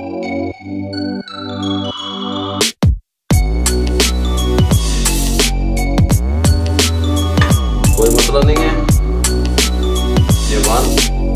कोई मसला नहीं है। ये वन,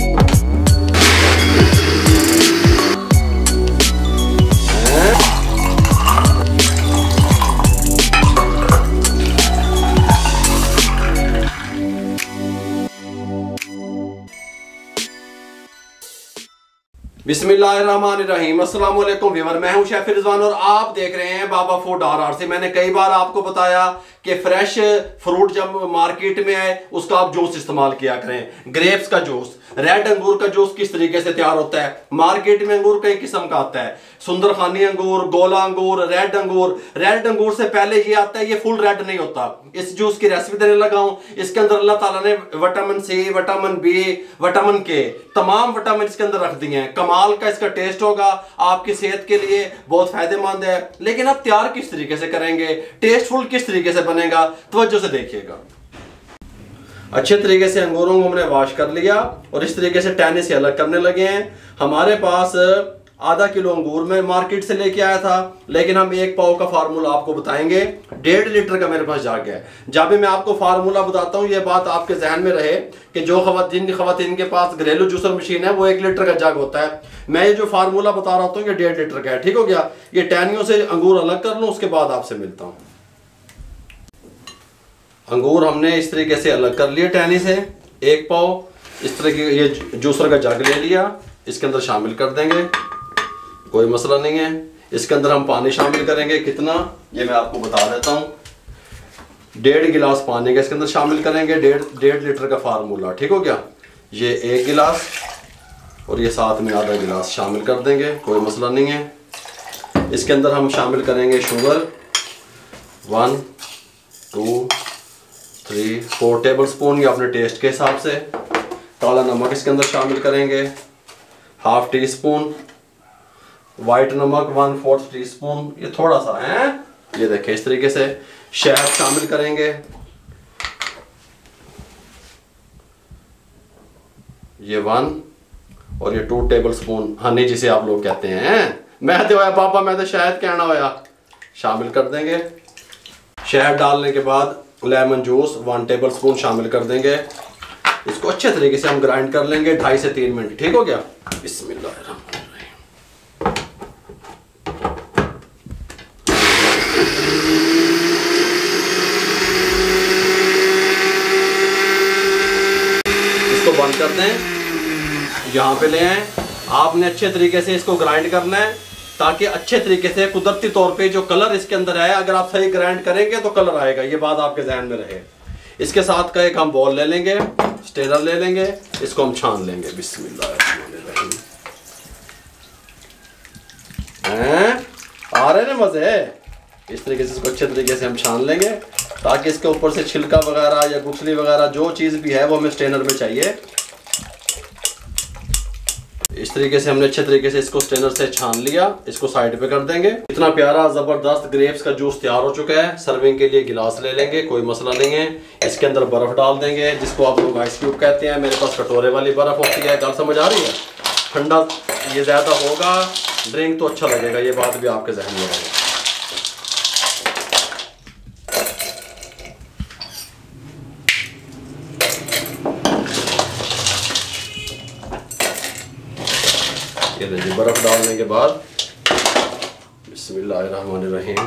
बिस्मिल्लाहिर्रहमानिर्रहीम। अस्सलाम वालेकुम व्यूअर, मैं हूं शेफ रिजवान और आप देख रहे हैं बाबा फूड RR से। मैंने कई बार आपको बताया कि फ्रेश फ्रूट जब मार्केट में आए उसका आप जूस इस्तेमाल किया करें। ग्रेप्स का जूस, रेड अंगूर का जूस किस तरीके से तैयार होता है। मार्केट में अंगूर कई किस्म का आता है, सुंदरखानी अंगूर, गोला अंगूर, रेड अंगूर। रेड अंगूर से पहले ये आता है, ये फुल रेड नहीं होता। इस जूस की रेसिपी देने लगा हूं। इसके अंदर अल्लाह ताला ने vitamin C, vitamin B, vitamin K, तमाम विटामिन इसके अंदर रख दिए हैं। कमाल का इसका टेस्ट होगा, आपकी सेहत के लिए बहुत फायदेमंद है। लेकिन आप तैयार किस तरीके से करेंगे, टेस्टफुल किस तरीके से बनेगा, तवज्जो से देखिएगा। अच्छे तरीके से अंगूरों को हमने वॉश कर लिया और इस तरीके से टहनी से अलग करने लगे हैं। हमारे पास आधा किलो अंगूर में मार्केट से लेके आया था, लेकिन हम एक पाव का फार्मूला आपको बताएंगे। 1.5 लीटर का मेरे पास जाग है। जब भी मैं आपको फार्मूला बताता हूँ, ये बात आपके जहन में रहे कि जो खवातीन के पास घरेलू जूसर मशीन है वो 1 लीटर का जग होता है। मैं ये जो फार्मूला बता रहा हूँ ये 1.5 लीटर का है। ठीक हो गया। ये टहनियों से अंगूर अलग कर लूँ, उसके बाद आपसे मिलता हूँ। अंगूर हमने इस तरीके से अलग कर लिए टहनी से। एक पाव इस तरह की ये जूसर का जग ले लिया, इसके अंदर शामिल कर देंगे, कोई मसला नहीं है। इसके अंदर हम पानी शामिल करेंगे। कितना, ये मैं आपको बता देता हूँ। 1.5 गिलास पानी का इसके अंदर शामिल करेंगे। 1.5 लीटर का फार्मूला। ठीक हो गया। ये 1 गिलास और ये साथ में आधा गिलास शामिल कर देंगे, कोई मसला नहीं है। इसके अंदर हम शामिल करेंगे शुगर 1, 2, 3, 4 टेबल स्पून, ये अपने टेस्ट के हिसाब से। काला नमक इसके अंदर शामिल करेंगे, ½ टी स्पून। वाइट नमक 1/4 टी स्पून, ये थोड़ा सा है। ये देखिए इस तरीके से। शहद शामिल करेंगे, ये 1 और ये 2 टेबल स्पून हनी जिसे आप लोग कहते हैं। मैं तो होया पापा, मैं तो शहद कहना होया। शामिल कर देंगे। शहद डालने के बाद लेमन जूस 1 टेबल स्पून शामिल कर देंगे। इसको अच्छे तरीके से हम ग्राइंड कर लेंगे 2.5 से 3 मिनट। ठीक हो गया। बिस्मिल्लाह। इसको बंद कर दें, यहाँ पे ले आए। आपने अच्छे तरीके से इसको ग्राइंड करना है ताकि अच्छे तरीके से कुदरती तौर पे जो कलर इसके अंदर है, अगर आप सही ग्राइंड करेंगे तो कलर आएगा। ये बात आपके ध्यान में रहे। इसके साथ का एक हम बॉल ले लेंगे, स्टेनर ले लेंगे, इसको हम छान लेंगे। बिस्मिल्लाहिर्रहमानिर्रहीम। आ रहे ना मजे। इस तरीके से इसको अच्छे तरीके से हम छान लेंगे ताकि इसके ऊपर से छिलका वगैरह या गुठली वगैरह जो चीज़ भी है वो हमें स्टेनर में चाहिए। इस तरीके से हमने अच्छे तरीके से इसको स्टेनर से छान लिया। इसको साइड पे कर देंगे। इतना प्यारा ज़बरदस्त ग्रेप्स का जूस तैयार हो चुका है। सर्विंग के लिए गिलास ले लेंगे, कोई मसला नहीं है। इसके अंदर बर्फ़ डाल देंगे, जिसको आप लोग आइस क्यूब कहते हैं। मेरे पास कटोरे वाली बर्फ़ होती है। गल समझ आ रही है। ठंडा ये ज़्यादा होगा, ड्रिंक तो अच्छा लगेगा, ये बात भी आपके जहन में रहेगी। ये देखिए बर्फ डालने के बाद बिस्मिल्लाहिर्रहमानिर्रहीम।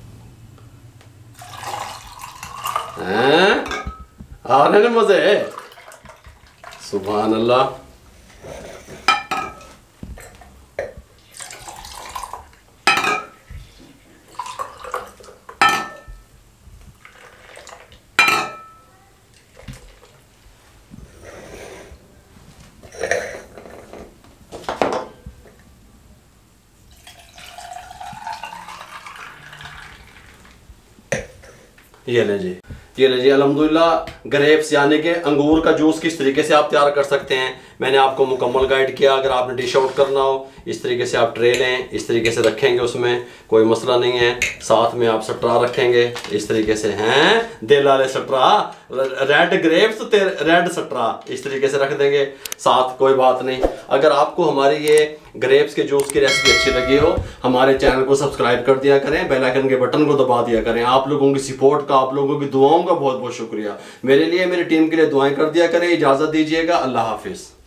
आ रहे ना मजे। सुभान अल्लाह। ये ले जी, ये ले जी। अल्हम्दुलिल्लाह ग्रेप्स यानी कि अंगूर का जूस किस तरीके से आप तैयार कर सकते हैं मैंने आपको मुकम्मल गाइड किया। अगर आपने डिश आउट करना हो इस तरीके से आप ट्रे लें, इस तरीके से रखेंगे, उसमें कोई मसला नहीं है। साथ में आप सट्रा रखेंगे इस तरीके से, हैं दिल वाले सट्रा, रेड ग्रेप्स तो रेड सट्रा इस तरीके से रख देंगे साथ, कोई बात नहीं। अगर आपको हमारी ये ग्रेप्स के जूस की रेसिपी अच्छी लगी हो हमारे चैनल को सब्सक्राइब कर दिया करें, बेल आइकन के बटन को दबा दिया करें। आप लोगों की सपोर्ट का, आप लोगों की दुआओं का बहुत बहुत शुक्रिया। मेरे लिए, मेरी टीम के लिए दुआएं कर दिया करें। इजाज़त दीजिएगा, अल्लाह हाफिज़।